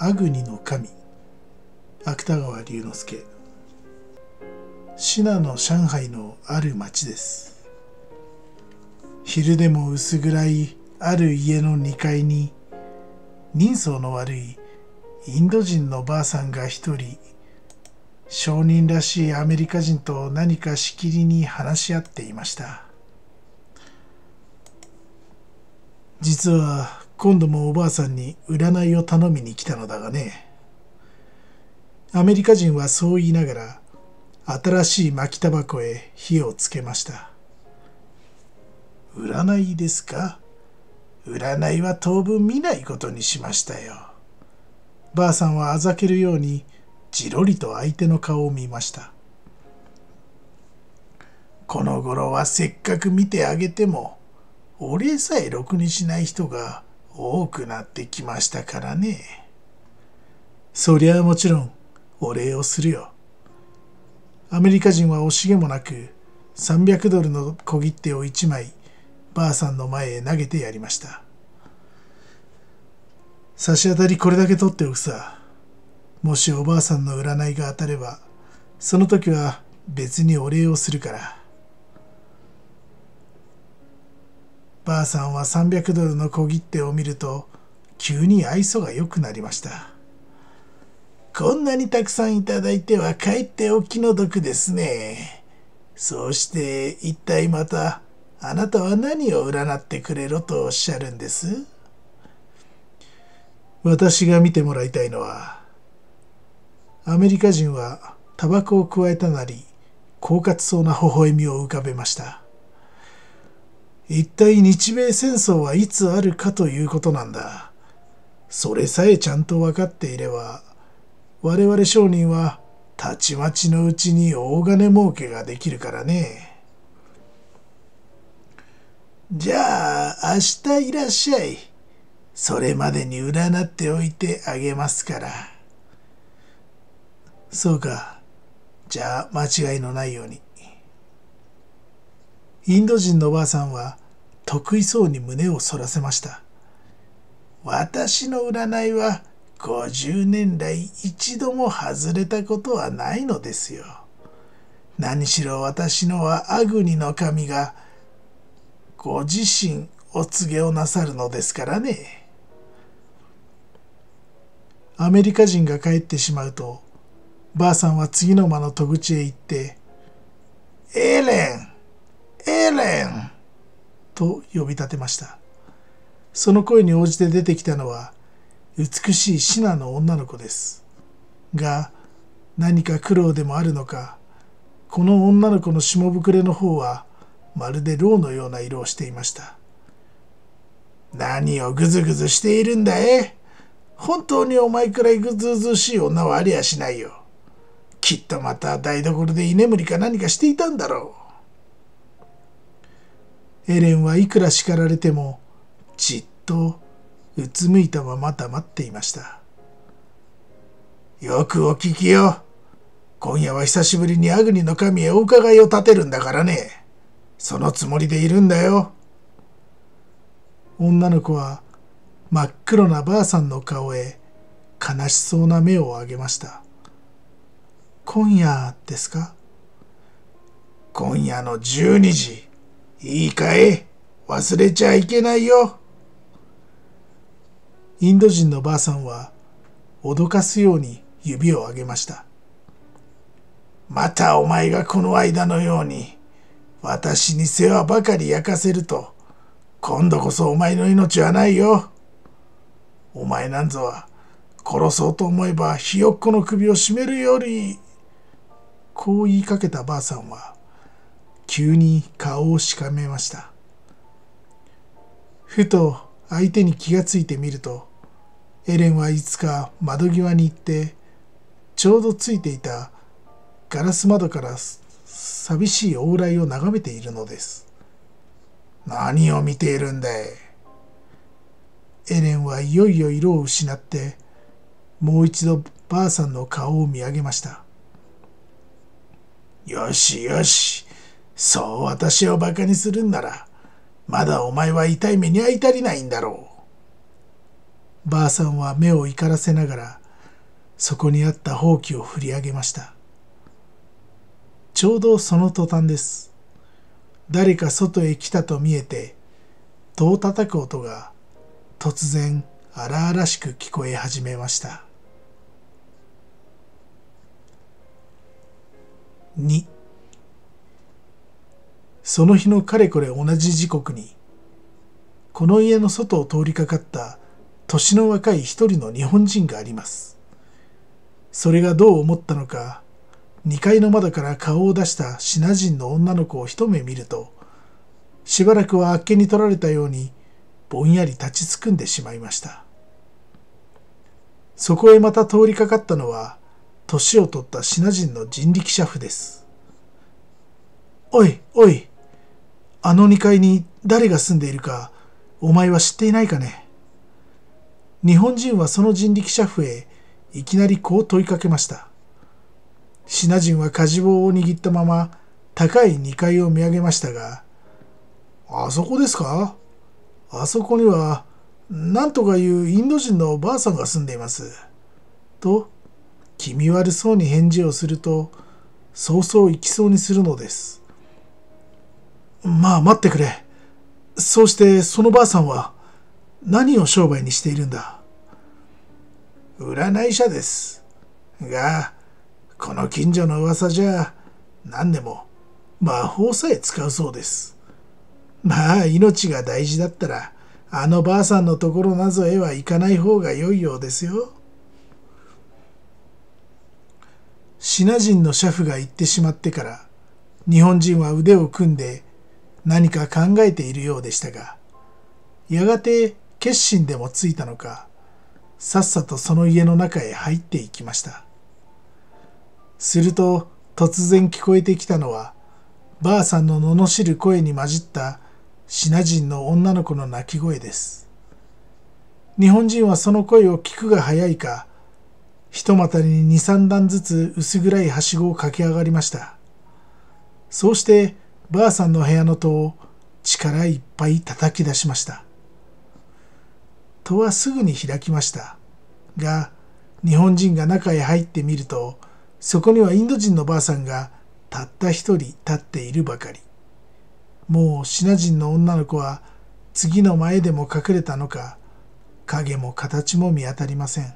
阿国の神、芥川龍之介。シナの上海のある町です。昼でも薄暗いある家の2階に、人相の悪いインド人のばあさんが一人、商人らしいアメリカ人と何かしきりに話し合っていました。実は今度もおばあさんに占いを頼みに来たのだがね。アメリカ人はそう言いながら、新しい巻きタバコへ火をつけました。占いですか？占いは当分見ないことにしましたよ。ばあさんはあざけるようにじろりと相手の顔を見ました。この頃はせっかく見てあげても、お礼さえろくにしない人が多くなってきましたからね。そりゃあもちろんお礼をするよ。アメリカ人は惜しげもなく$300の小切手を1枚ばあさんの前へ投げてやりました。差し当たりこれだけ取っておくさ。もしおばあさんの占いが当たれば、その時は別にお礼をするから。ばあさんは$300の小切手を見ると、急に愛想が良くなりました。こんなにたくさんいただいてはかえってお気の毒ですね。そうして一体またあなたは何を占ってくれろとおっしゃるんです？私が見てもらいたいのは、アメリカ人はタバコをくわえたなり、狡猾そうな微笑みを浮かべました。一体日米戦争はいつあるかということなんだ。それさえちゃんと分かっていれば、我々商人はたちまちのうちに大金儲けができるからね。じゃあ明日いらっしゃい。それまでに占っておいてあげますから。そうか。じゃあ間違いのないように。インド人のばあさんは得意そうに胸を反らせました。私の占いは50年来一度も外れたことはないのですよ。何しろ私のはアグニの神がご自身お告げをなさるのですからね。アメリカ人が帰ってしまうと、ばあさんは次の間の戸口へ行って、エレン、エレンと呼び立てました。その声に応じて出てきたのは、美しいシナの女の子です。が、何か苦労でもあるのか、この女の子の下膨れの方は、まるでろうのような色をしていました。何をぐずぐずしているんだい？本当にお前くらいぐずぐずしい女はありゃしないよ。きっとまた台所で居眠りか何かしていたんだろう。エレンはいくら叱られても、じっとうつむいたまま黙っていました。よくお聞きよ。今夜は久しぶりにアグニの神へお伺いを立てるんだからね。そのつもりでいるんだよ。女の子は真っ黒なばあさんの顔へ悲しそうな目を上げました。今夜ですか？今夜の12時。いいかい？忘れちゃいけないよ。インド人のばあさんは脅かすように指を上げました。またお前がこの間のように私に世話ばかり焼かせると、今度こそお前の命はないよ。お前なんぞは殺そうと思えばひよっこの首を絞めるより。こう言いかけたばあさんは急に顔をしかめました。ふと相手に気がついてみると、エレンはいつか窓際に行ってちょうどついていたガラス窓から寂しい往来を眺めているのです。何を見ているんだい。エレンはいよいよ色を失ってもう一度ばあさんの顔を見上げました。よしよし、そう私をバカにするんなら、まだお前は痛い目に遭い足りないんだろばあさんは目を怒らせながら、そこにあったほうきを振り上げました。ちょうどその途端です。誰か外へ来たと見えて、戸を叩く音が突然荒々しく聞こえ始めました。2、その日のかれこれ同じ時刻に、この家の外を通りかかった年の若い一人の日本人があります。それがどう思ったのか、2階の窓から顔を出したシナ人の女の子を一目見ると、しばらくはあっけに取られたようにぼんやり立ちすくんでしまいました。そこへまた通りかかったのは、年を取ったシナ人の人力車夫です。おい、おい、あの2階に誰が住んでいるか、お前は知っていないかね。日本人はその人力車夫へいきなりこう問いかけました。シナ人は舵棒を握ったまま高い2階を見上げましたが、あそこですか？あそこには何とかいうインド人のばあさんが住んでいます。と気味悪そうに返事をすると、そうそう行きそうにするのです。まあ待ってくれ。そうしてそのばあさんは何を商売にしているんだ？占い師です。が、この近所の噂じゃ何でも魔法さえ使うそうです。まあ命が大事だったらあのばあさんのところなぞへは行かない方が良いようですよ。シナ人の車夫が行ってしまってから日本人は腕を組んで何か考えているようでしたが、やがて決心でもついたのか、さっさとその家の中へ入っていきました。すると突然聞こえてきたのは、ばあさんの罵る声に混じったシナ人の女の子の泣き声です。日本人はその声を聞くが早いか、ひとまたりに2、3段ずつ薄暗いはしごを駆け上がりました。そうしてばあさんの部屋の戸を力いっぱい叩き出しました。戸はすぐに開きました。が、日本人が中へ入ってみると、そこにはインド人のばあさんがたった一人立っているばかり。もうシナ人の女の子は次の前でも隠れたのか、影も形も見当たりません。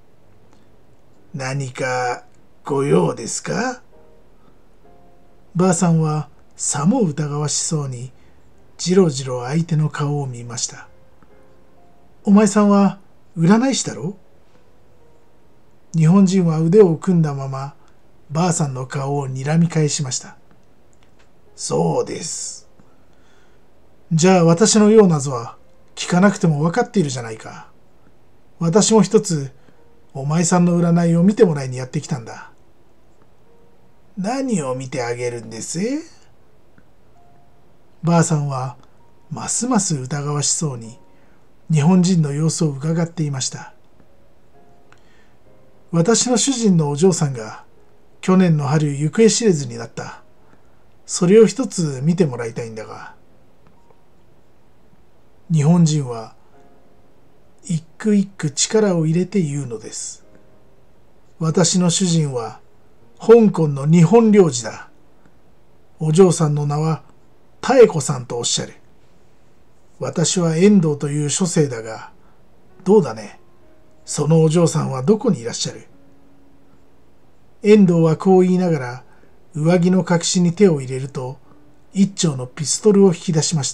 何かご用ですか？ばあさんはさも疑わしそうにじろじろ相手の顔を見ました。お前さんは占い師だろ？日本人は腕を組んだままばあさんの顔を睨み返しました。そうです。じゃあ私のようなぞは聞かなくても分かっているじゃないか。私も一つお前さんの占いを見てもらいにやってきたんだ。何を見てあげるんです？ばあさんはますます疑わしそうに日本人の様子を伺っていました。私の主人のお嬢さんが去年の春行方知れずになった。それを一つ見てもらいたいんだが。日本人は一句一句力を入れて言うのです。私の主人は香港の日本領事だ。お嬢さんの名は妙子さんとおっしゃる。私は遠藤という諸生だが、どうだね。そのお嬢さんはどこにいらっしゃる？遠藤はこう言いながら上着の隠しに手を入れると一丁のピストルを引き出しました。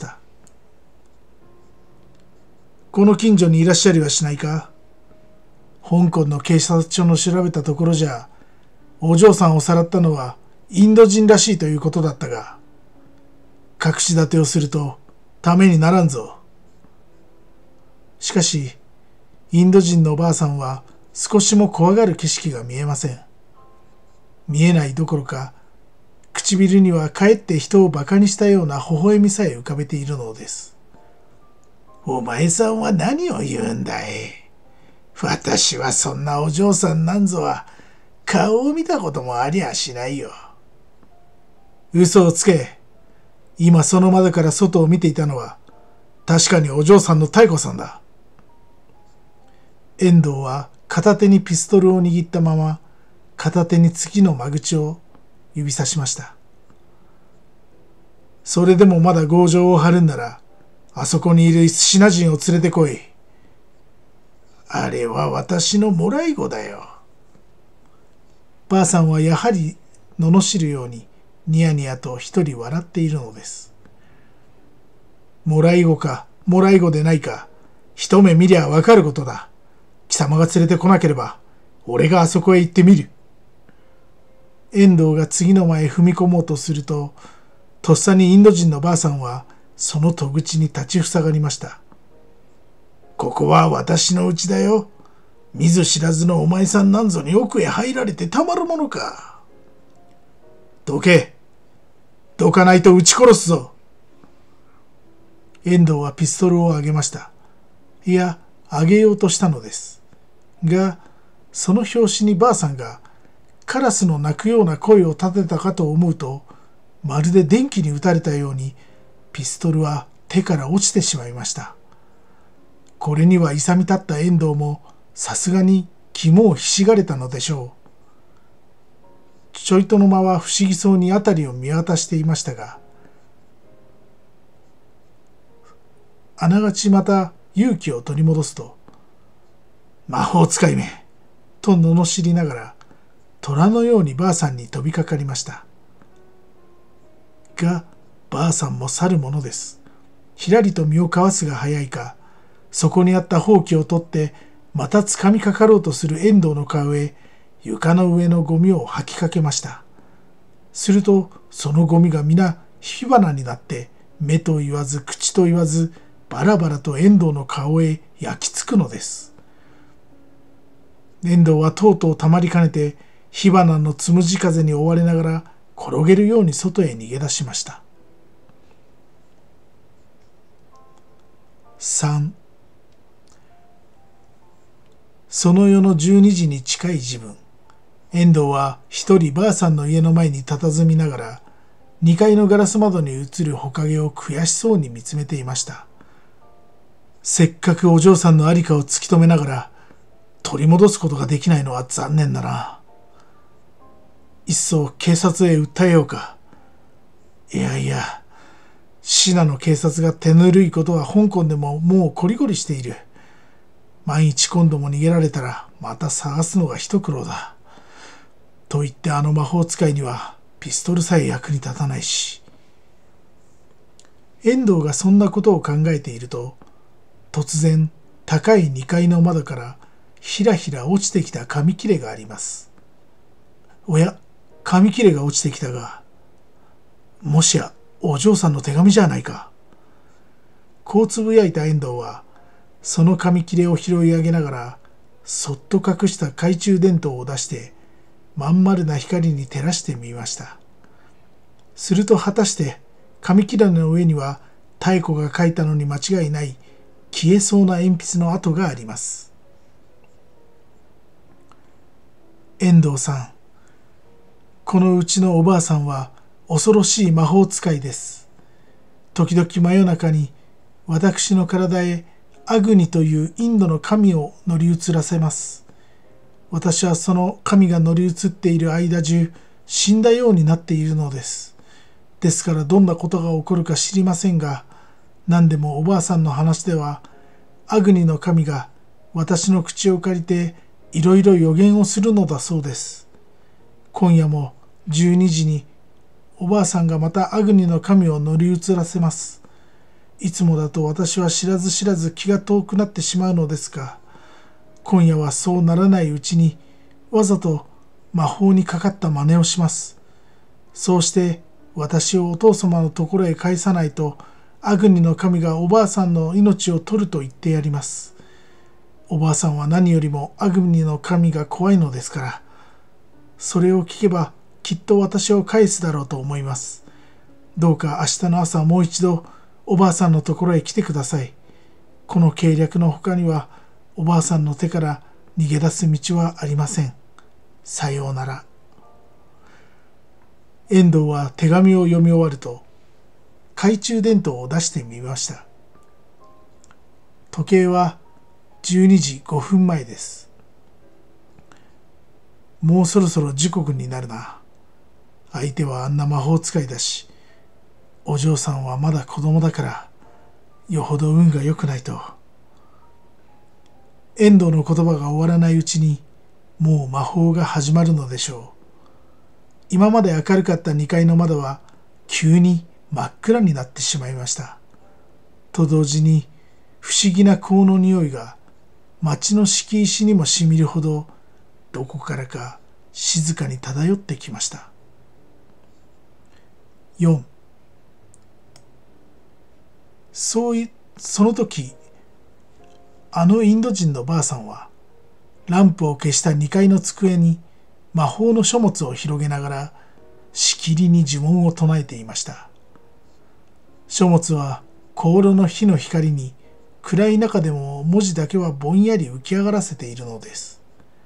この近所にいらっしゃりはしないか？香港の警察署の調べたところじゃ、お嬢さんをさらったのはインド人らしいということだったが、隠し立てをするとためにならんぞ。しかし、インド人のおばあさんは少しも怖がる景色が見えません。見えないどころか、唇にはかえって人を馬鹿にしたような微笑みさえ浮かべているのです。お前さんは何を言うんだい。私はそんなお嬢さんなんぞは顔を見たこともありゃしないよ。嘘をつけ。今その窓から外を見ていたのは確かにお嬢さんの妙子さんだ。 遠藤は片手にピストルを握ったまま、片手に次の間口を指さしました。それでもまだ強情を張るんなら、あそこにいるシナ人を連れてこい。あれは私のもらい子だよ。ばあさんはやはり罵るようにニヤニヤと一人笑っているのです。もらい子か、もらい子でないか、一目見りゃわかることだ。貴様が連れてこなければ、俺があそこへ行ってみる。遠藤が次の間へ踏み込もうとすると、とっさにインド人のばあさんはその戸口に立ちふさがりました。ここは私の家だよ。見ず知らずのお前さんなんぞに奥へ入られてたまるものか。どけ。どかないと撃ち殺すぞ。遠藤はピストルを上げました。いや、上げようとしたのです。が、その拍子にばあさんがカラスの鳴くような声を立てたかと思うと、まるで電気に打たれたようにピストルは手から落ちてしまいました。これには勇み立った遠藤もさすがに肝をひしがれたのでしょう。ちょいとの間は不思議そうに辺りを見渡していましたが、あながちまた勇気を取り戻すと、魔法使いめと罵りながら虎のようにばあさんに飛びかかりました。が、ばあさんも去るものです。ひらりと身をかわすが早いか、そこにあったほうきを取ってまたつかみかかろうとする遠藤の顔へ床の上のゴミを吐きかけました。するとそのゴミが皆火花になって目と言わず口と言わずバラバラと遠藤の顔へ焼き付くのです。遠藤はとうとうたまりかねて火花のつむじ風に追われながら転げるように外へ逃げ出しました。3. その夜の12時に近い時分、遠藤は一人ばあさんの家の前に佇みながら2階のガラス窓に映るほかげを悔しそうに見つめていました。せっかくお嬢さんのありかを突き止めながら取り戻すことができないのは残念だな。いっそ警察へ訴えようか。いやいや、シナの警察が手ぬるいことは香港でももうこりごりしている。万一今度も逃げられたらまた探すのが一苦労だ。と言ってあの魔法使いにはピストルさえ役に立たないし。遠藤がそんなことを考えていると、突然高い2階の窓からひらひら落ちてきた紙切れがあります。おや、紙切れが落ちてきたが、もしやお嬢さんの手紙じゃないか。こうつぶやいた遠藤は、その紙切れを拾い上げながら、そっと隠した懐中電灯を出して、まん丸な光に照らしてみました。すると果たして紙切れの上には妙子が書いたのに間違いない消えそうな鉛筆の跡があります。遠藤さん、このうちのおばあさんは恐ろしい魔法使いです。時々真夜中に私の体へアグニというインドの神を乗り移らせます。私はその神が乗り移っている間中死んだようになっているのです。ですからどんなことが起こるか知りませんが、何でもおばあさんの話ではアグニの神が私の口を借りていろいろ予言をするのだそうです。今夜も12時におばあさんがまたアグニの神を乗り移らせます。いつもだと私は知らず知らず気が遠くなってしまうのですが、今夜はそうならないうちにわざと魔法にかかった真似をします。そうして私をお父様のところへ返さないとアグニの神がおばあさんの命を取ると言ってやります。おばあさんは何よりもアグニの神が怖いのですから、それを聞けばきっと私を返すだろうと思います。どうか明日の朝もう一度おばあさんのところへ来てください。この計略の他にはおばあさんの手から逃げ出す道はありません。さようなら。遠藤は手紙を読み終わると懐中電灯を出してみました。時計は 12時5分前です。もうそろそろ時刻になるな。相手はあんな魔法使いだし、お嬢さんはまだ子供だから、よほど運が良くないと。遠藤の言葉が終わらないうちに、もう魔法が始まるのでしょう。今まで明るかった2階の窓は、急に真っ暗になってしまいました。と同時に、不思議な香の匂いが、町の敷石にもしみるほど、どこからか静かに漂ってきました。4. その時、あのインド人のばあさんは、ランプを消した2階の机に魔法の書物を広げながら、しきりに呪文を唱えていました。書物は香炉の火の光に、暗い中でも文字だけはぼんやり浮き上がらせているのです。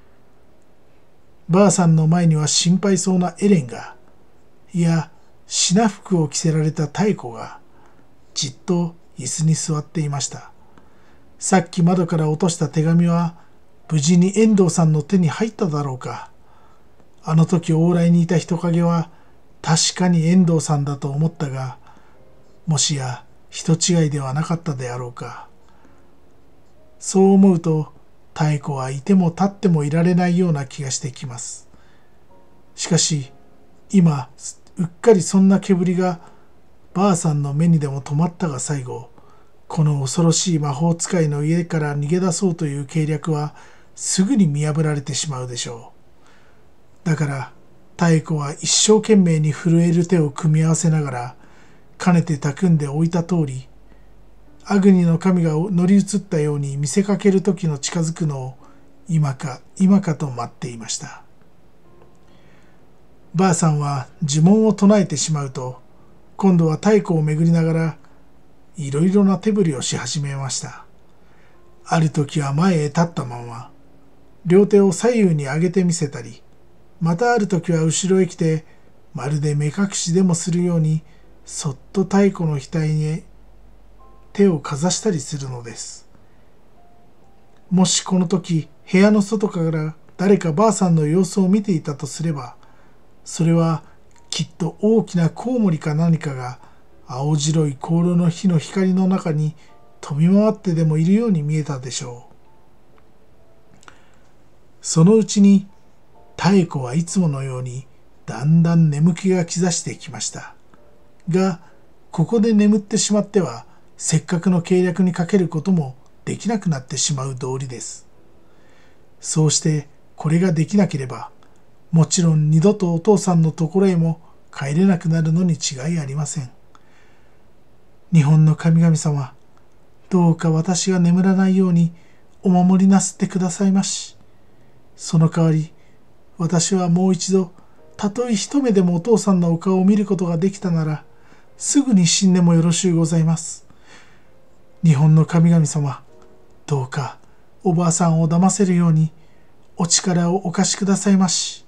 ばあさんの前には心配そうなエレンが、いや、品服を着せられた妙子が、じっと椅子に座っていました。さっき窓から落とした手紙は、無事に遠藤さんの手に入っただろうか。あの時往来にいた人影は、確かに遠藤さんだと思ったが、もしや人違いではなかったであろうか。そう思うと、妙子はいても立ってもいられないような気がしてきます。しかし、今、うっかりそんな煙が、ばあさんの目にでも止まったが最後、この恐ろしい魔法使いの家から逃げ出そうという計略は、すぐに見破られてしまうでしょう。だから、妙子は一生懸命に震える手を組み合わせながら、かねて匠んでおいた通り、アグニの神が乗り移ったように見せかける時の近づくのを今かと待っていました。ばあさんは呪文を唱えてしまうと、今度は太鼓を巡りながらいろいろな手振りをし始めました。ある時は前へ立ったまま、両手を左右に上げてみせたり、またある時は後ろへ来て、まるで目隠しでもするように、そっと太鼓の額に手をかざしたりするのです。もしこの時部屋の外から誰かばあさんの様子を見ていたとすれば、それはきっと大きなコウモリか何かが青白い香炉の火の光の中に飛び回ってでもいるように見えたでしょう。そのうちに妙子はいつものようにだんだん眠気が兆してきました。が、ここで眠ってしまっては、せっかくの計略にかけることもできなくなってしまう道理です。そうしてこれができなければ、もちろん二度とお父さんのところへも帰れなくなるのに違いありません。日本の神々様、どうか私が眠らないようにお守りなすってくださいまし。その代わり、私はもう一度、たとえ一目でもお父さんのお顔を見ることができたなら、すぐに死んでもよろしゅうございます。日本の神々様、どうかおばあさんを騙せるようにお力をお貸しくださいまし。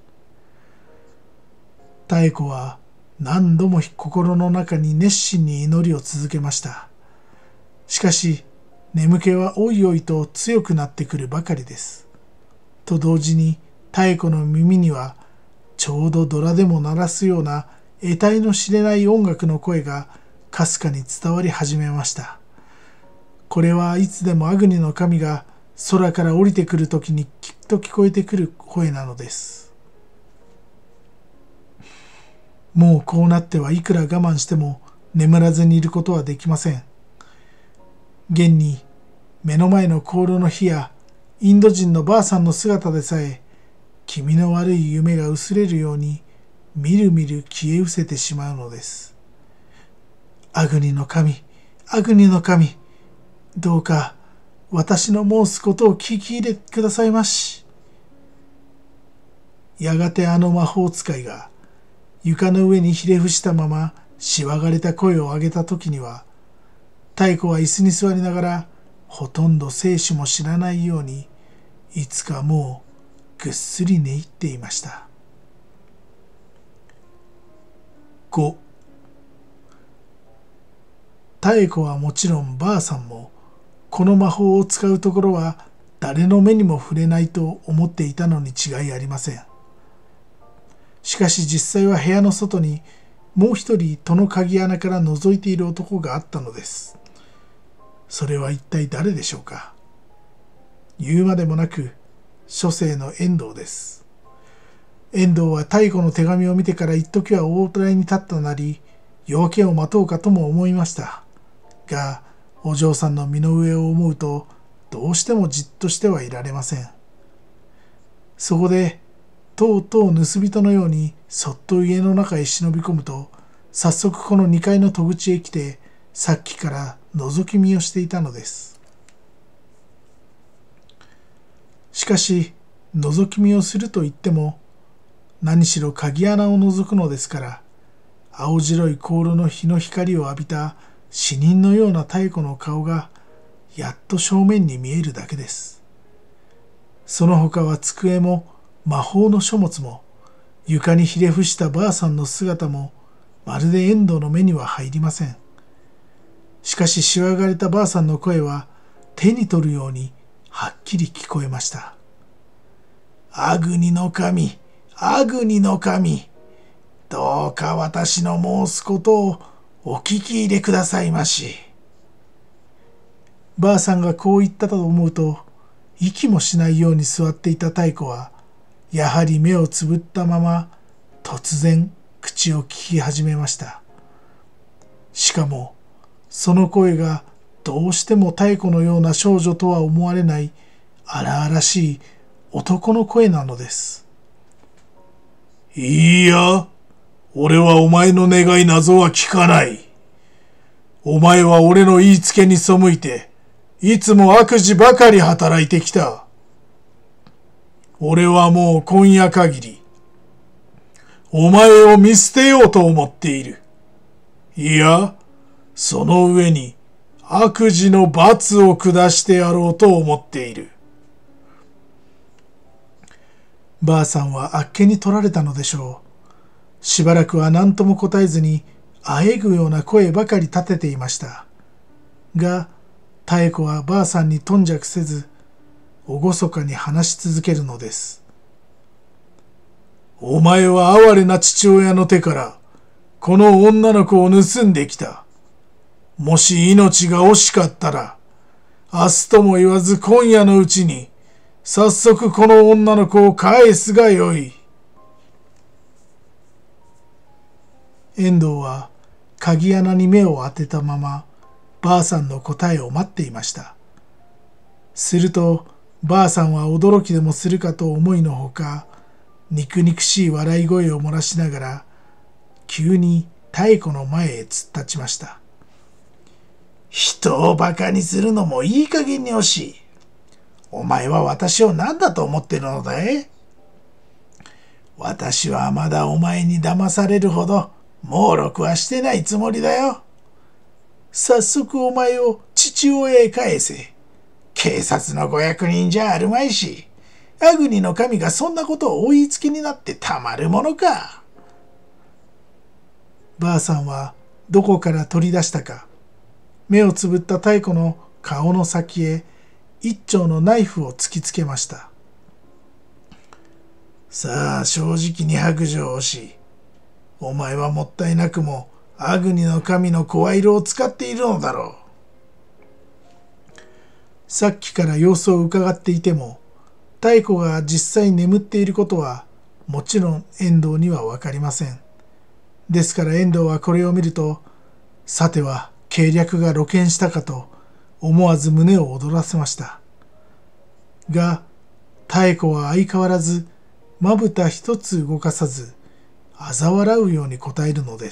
妙子は何度も心の中に熱心に祈りを続けました。しかし眠気はおいおいと強くなってくるばかりです。と同時に妙子の耳にはちょうどドラでも鳴らすような得体の知れない音楽の声がかすかに伝わり始めました。これはいつでもアグニの神が空から降りてくるときにきっと聞こえてくる声なのです。もうこうなってはいくら我慢しても眠らずにいることはできません。現に目の前の香炉の火やインド人のばあさんの姿でさえ気味の悪い夢が薄れるようにみるみる消え失せてしまうのです。アグニの神、アグニの神、どうか私の申すことを聞き入れてくださいまし。やがてあの魔法使いが床の上にひれ伏したまましわがれた声を上げた時には、妙子は椅子に座りながらほとんど生死も知らないようにいつかもうぐっすり寝入っていました。5. 妙子はもちろんばあさんもこの魔法を使うところは誰の目にも触れないと思っていたのに違いありません。しかし実際は部屋の外にもう一人戸の鍵穴から覗いている男があったのです。それは一体誰でしょうか。言うまでもなく書生の遠藤です。遠藤は太古の手紙を見てから一時は大台に立ったなり、夜明けを待とうかとも思いました。が、お嬢さんの身の上を思うと、どうしてもじっとしてはいられません。そこで、とうとう盗人のようにそっと家の中へ忍び込むと、早速この2階の戸口へ来て、さっきから覗き見をしていたのです。しかし、覗き見をすると言っても、何しろ鍵穴を覗くのですから、青白い香炉の日の光を浴びた死人のような太古の顔がやっと正面に見えるだけです。その他は机も魔法の書物も床にひれ伏したばあさんの姿もまるで遠藤の目には入りません。しかししわがれたばあさんの声は手に取るようにはっきり聞こえました。アグニの神、アグニの神、どうか私の申すことをお聞き入れくださいまし。ばあさんがこう言ったと思うと、息もしないように座っていた太鼓は、やはり目をつぶったまま、突然口を聞き始めました。しかも、その声がどうしても太鼓のような少女とは思われない荒々しい男の声なのです。いいや、俺はお前の願いなぞは聞かない。お前は俺の言いつけに背いて、いつも悪事ばかり働いてきた。俺はもう今夜限り、お前を見捨てようと思っている。いや、その上に悪事の罰を下してやろうと思っている。ばあさんはあっけに取られたのでしょう。しばらくは何とも答えずに、あえぐような声ばかり立てていました。が、妙子はばあさんに頓着せず、厳かに話し続けるのです。お前は哀れな父親の手から、この女の子を盗んできた。もし命が惜しかったら、明日とも言わず今夜のうちに、早速この女の子を返すがよい。遠藤は鍵穴に目を当てたまま、ばあさんの答えを待っていました。すると、ばあさんは驚きでもするかと思いのほか、肉々しい笑い声を漏らしながら、急に太鼓の前へ突っ立ちました。人をバカにするのもいい加減に惜しい。お前は私を何だと思ってるのだい？私はまだお前に騙されるほど猛録はしてないつもりだよ。早速お前を父親へ返せ。警察のご役人じゃあるまいし、アグニの神がそんなことをお言いつけになってたまるものか。ばあさんはどこから取り出したか、目をつぶった太鼓の顔の先へ一丁のナイフを突きつけました。さあ正直に白状をし、お前はもったいなくもアグニの神の声色を使っているのだろう。さっきから様子を伺っていても、太鼓が実際眠っていることはもちろん遠藤にはわかりません。ですから遠藤はこれを見ると、さては計略が露見したかと思わず胸を躍らせました。が、妙子は相変わらずまぶた一つ動かさず、嘲笑うように答えるのです。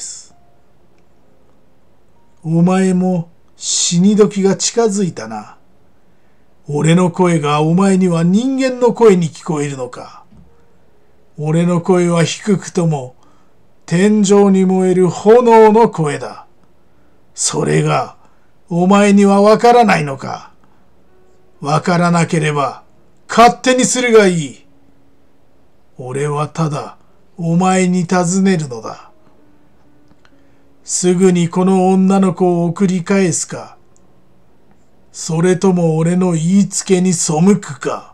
お前も死に時が近づいたな。俺の声がお前には人間の声に聞こえるのか。俺の声は低くとも天井に燃える炎の声だ。それがお前にはわからないのか。わからなければ勝手にするがいい。俺はただお前に尋ねるのだ。すぐにこの女の子を送り返すか、 それとも俺の言いつけに背くか。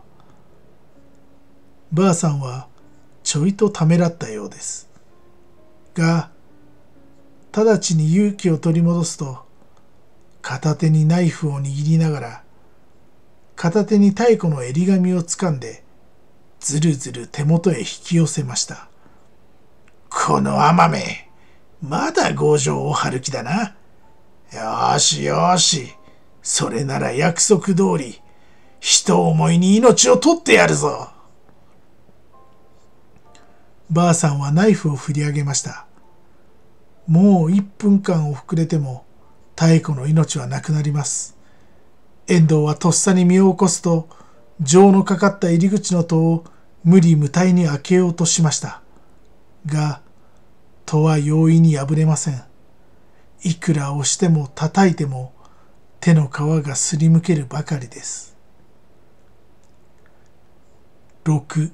ばあさんはちょいとためらったようです。が、直ちに勇気を取り戻すと、片手にナイフを握りながら、片手に太鼓の襟紙をつかんで、ずるずる手元へ引き寄せました。この甘め、まだ強情を張る気だな。よしよし、それなら約束通り、人思いに命を取ってやるぞ。ばあさんはナイフを振り上げました。もう1分間を膨れても、妙子の命はなくなります。遠藤はとっさに身を起こすと、錠のかかった入り口の戸を無理無体に開けようとしました。が、戸は容易に破れません。いくら押しても叩いても、手の皮がすりむけるばかりです。6。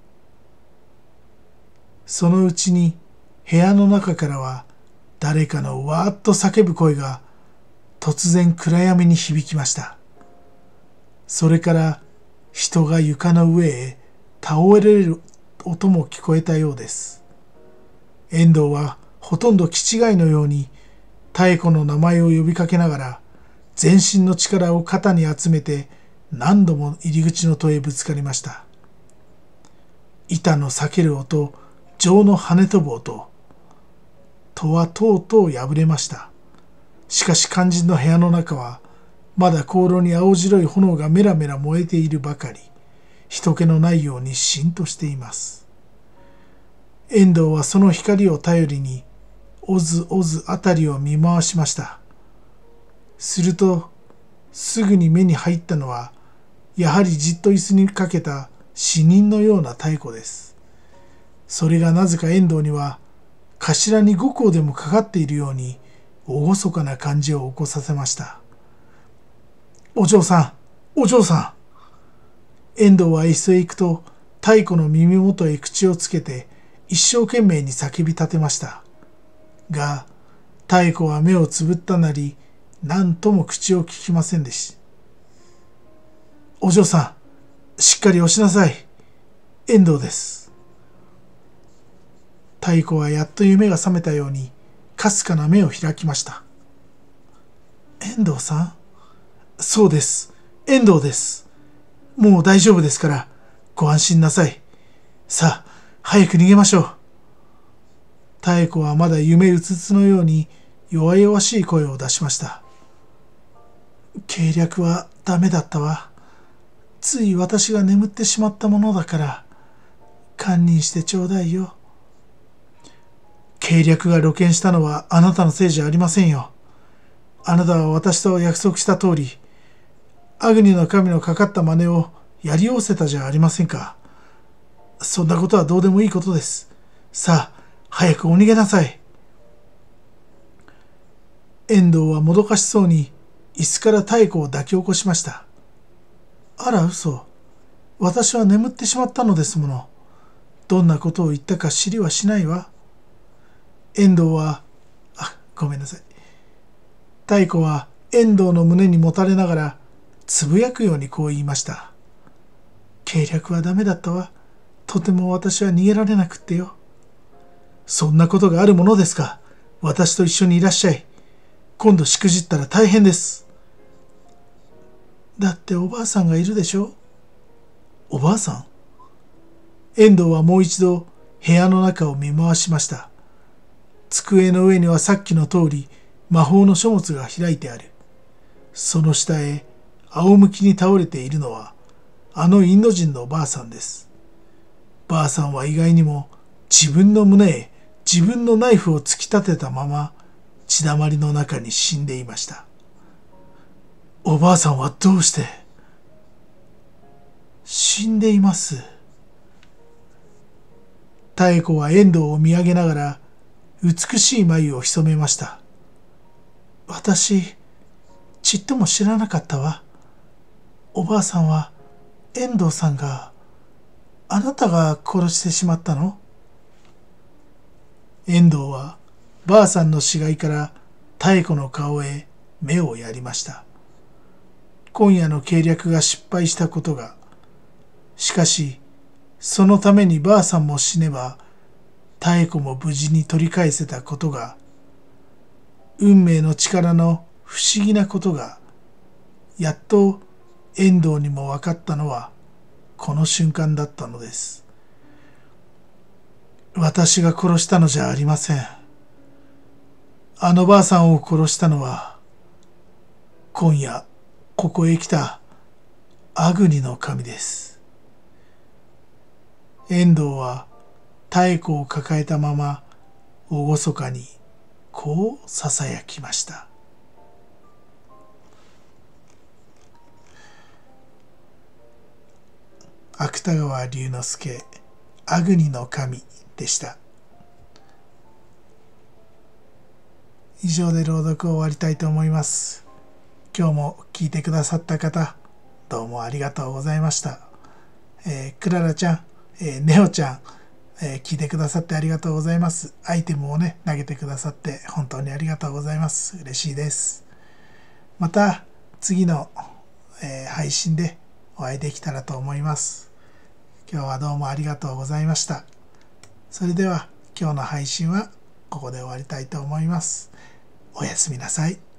そのうちに部屋の中からは誰かのわーっと叫ぶ声が突然暗闇に響きました。それから人が床の上へ倒れる音も聞こえたようです。遠藤はほとんど気違いのように妙子の名前を呼びかけながら全身の力を肩に集めて何度も入り口の戸へぶつかりました。板の裂ける音、錠の跳ね飛ぶ音。戸はとうとう破れました。しかし肝心の部屋の中はまだ香炉に青白い炎がメラメラ燃えているばかり、人気のないようにしんとしています。遠藤はその光を頼りにおずおずあたりを見回しました。するとすぐに目に入ったのはやはりじっと椅子にかけた死人のような太鼓です。それがなぜか遠藤には頭に5甲でもかかっているように厳かな感じを起こさせました。お嬢さん、お嬢さん。遠藤は椅子へ行くと太鼓の耳元へ口をつけて一生懸命に叫び立てました。が、太鼓は目をつぶったなり、何とも口をききませんでした。お嬢さん、しっかり押しなさい。遠藤です。太鼓はやっと夢が覚めたように、かすかな目を開きました。遠藤さん？そうです。遠藤です。もう大丈夫ですから、ご安心なさい。さあ、早く逃げましょう。妙子はまだ夢うつつのように弱々しい声を出しました。計略はダメだったわ。つい私が眠ってしまったものだから、堪忍してちょうだいよ。計略が露見したのはあなたのせいじゃありませんよ。あなたは私と約束した通り、アグニの神のかかった真似をやりおせたじゃありませんか。そんなことはどうでもいいことです。さあ、早くお逃げなさい。遠藤はもどかしそうに椅子から妙子を抱き起こしました。あら嘘。私は眠ってしまったのですもの。どんなことを言ったか知りはしないわ。遠藤は、ごめんなさい。妙子は遠藤の胸にもたれながらつぶやくようにこう言いました。計略はダメだったわ。とても私は逃げられなくってよ。そんなことがあるものですか。私と一緒にいらっしゃい。今度しくじったら大変です。だっておばあさんがいるでしょ。おばあさん？遠藤はもう一度部屋の中を見回しました。机の上にはさっきの通り魔法の書物が開いてある。その下へ仰向きに倒れているのはあのインド人のばあさんです。ばあさんは意外にも自分の胸へ自分のナイフを突き立てたまま血だまりの中に死んでいました。おばあさんはどうして？死んでいます。妙子は遠藤を見上げながら美しい眉を潜めました。私、ちっとも知らなかったわ。おばあさんは遠藤さんが、あなたが殺してしまったの？遠藤はばあさんの死骸から妙子の顔へ目をやりました。 今夜の計略が失敗したことが、しかしそのためにばあさんも死ねば妙子も無事に取り返せたことが、運命の力の不思議なことがやっと遠藤にも分かったのはこの瞬間だったのです。私が殺したのじゃありません。あのばあさんを殺したのは、今夜ここへ来たアグニの神です。遠藤は妙子を抱えたまま厳かにこうささやきました。芥川龍之介、アグニの神でした。以上で朗読を終わりたいと思います。今日も聞いてくださった方、どうもありがとうございました。クララちゃん、ネオちゃん、聞いてくださってありがとうございます。アイテムをね、投げてくださって本当にありがとうございます。嬉しいです。また次の、配信でお会いできたらと思います。今日はどうもありがとうございました。それでは今日の配信はここで終わりたいと思います。おやすみなさい。